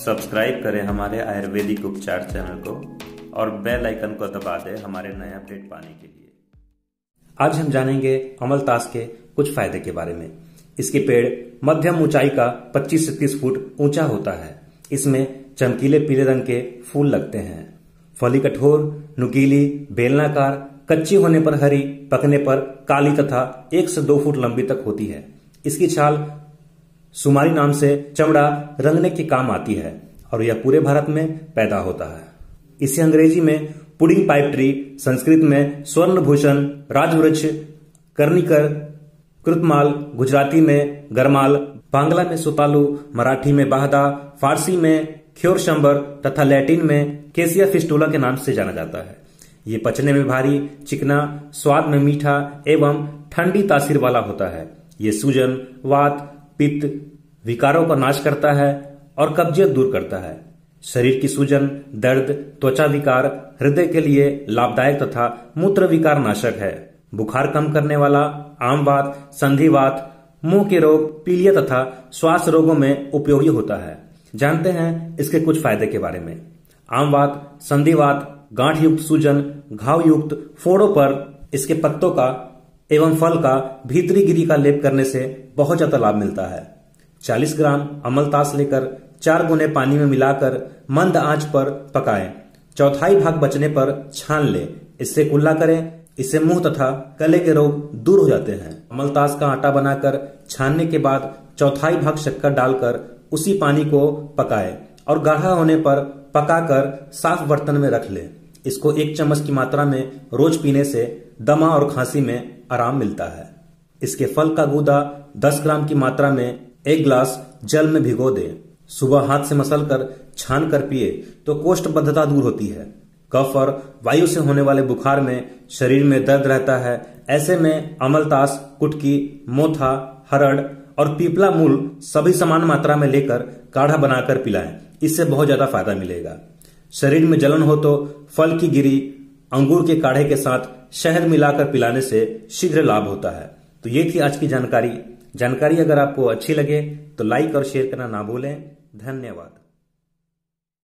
Subscribe करें हमारे आयुर्वेदिक उपचार चैनल को और बेल आइकन को दबा दें हमारे नए अपडेट पाने के लिए। आज हम जानेंगे अमलतास के कुछ फायदे के बारे में। इसके पेड़ मध्यम ऊंचाई का 25 से 30 फुट ऊंचा होता है। इसमें चमकीले पीले रंग के फूल लगते हैं। फली कठोर, नुकीली, बेलनाकार, कच्ची होने पर हरी, पकने पर काली तथा 1 से 2 फुट लंबी तक होती है। इसकी छाल सुमारी नाम से चमड़ा रंगने के काम आती है और यह पूरे भारत में पैदा होता है। इसे अंग्रेजी में पुडिंग पाइप ट्री, संस्कृत में स्वर्णभूषण, राजवृक्ष, कर्णिकर, कृतमाल, गुजराती में गरमाल, बांग्ला में सुतालू, मराठी में बाहदा, फारसी में ख्योरशंबर तथा लैटिन में केसिया फिस्टुला के नाम से जाना जाता है। ये पचने में भारी, चिकना, स्वाद में मीठा एवं ठंडी तासीर वाला होता है। ये सूजन, वात, पित्त, विकारों का नाश करता है और कब्जियत दूर करता है। शरीर की सूजन, दर्द, त्वचा विकार, हृदय के लिए लाभदायक तथा मूत्र विकार नाशक है। बुखार कम करने वाला, आमवात, संधिवात, मुंह के रोग, पीलिया तथा श्वास रोगों में उपयोगी होता है। जानते हैं इसके कुछ फायदे के बारे में। आमवात, संधिवात, गांठ युक्त सूजन, घाव युक्त फोड़ों पर इसके पत्तों का एवं फल का भीतरी गिरी का लेप करने से बहुत ज्यादा लाभ मिलता है। 40 ग्राम अमलतास लेकर 4 गुने पानी में मिलाकर मंद आंच पर पकाएं। चौथाई भाग बचने पर छान लें। इससे कुल्ला करें। इससे मुंह तथा गले के रोग दूर हो जाते हैं। अमलतास का आटा बनाकर छानने के बाद चौथाई भाग शक्कर डालकर उसी पानी को पकाएं और गाढ़ा होने पर पकाकर साफ बर्तन में रख लें। इसको 1 चम्मच की मात्रा में रोज पीने से दमा और खांसी में आराम मिलता है। इसके फल का गूदा 10 ग्राम की मात्रा में 1 गिलास जल में भिगो दें। सुबह हाथ से मसलकर छान कर पिए तो कोष्ठबद्धता दूर होती है। कफ और वायु से होने वाले बुखार में शरीर में दर्द रहता है। ऐसे में अमलतास, कुटकी, मोथा, हरड़ और पीपला मूल सभी समान मात्रा में लेकर काढ़ा बनाकर पिलाएं। इससे बहुत ज्यादा फायदा मिलेगा। शरीर में जलन हो तो फल की गिरी, अंगूर के काढ़े के साथ शहद मिलाकर पिलाने से शीघ्र लाभ होता है। तो ये थी आज की जानकारी। अगर आपको अच्छी लगे तो लाइक और शेयर करना ना भूलें। धन्यवाद।